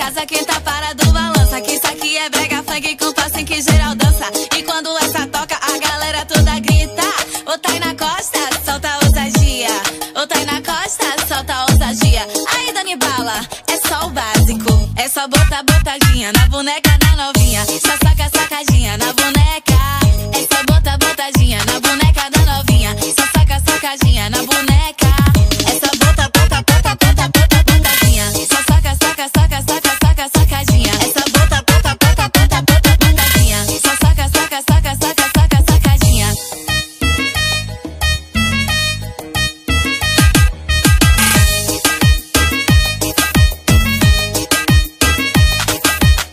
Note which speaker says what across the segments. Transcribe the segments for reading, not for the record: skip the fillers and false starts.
Speaker 1: casa, quem tá parado balança. Que isso aqui é brega funk com passo em que geral dança. E quando essa toca, a galera toda grita. Ô Tainá Costa, solta a ousadia. Ô Tainá Costa, solta a ousadia. Aí Dani Bala, é só o básico. É só botar botadinha na boneca da novinha. Só saca sacadinha na boneca. É só botar botadinha na boneca da novinha. Só saca sacadinha na boneca. É só botar botadinha. Só saca sacadinha. É só botar botadinha. Só saca sacadinha.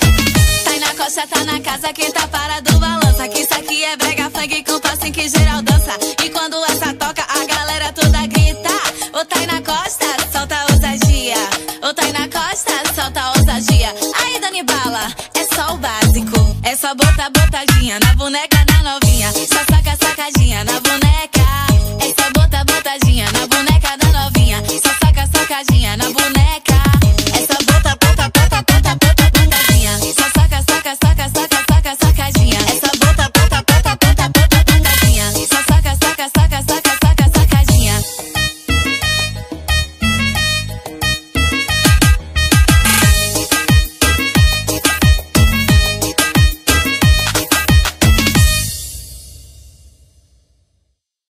Speaker 1: Tainá Costa tá na casa, quem tá parado balança. Que isso aqui é brega funk com passo em que geral dança.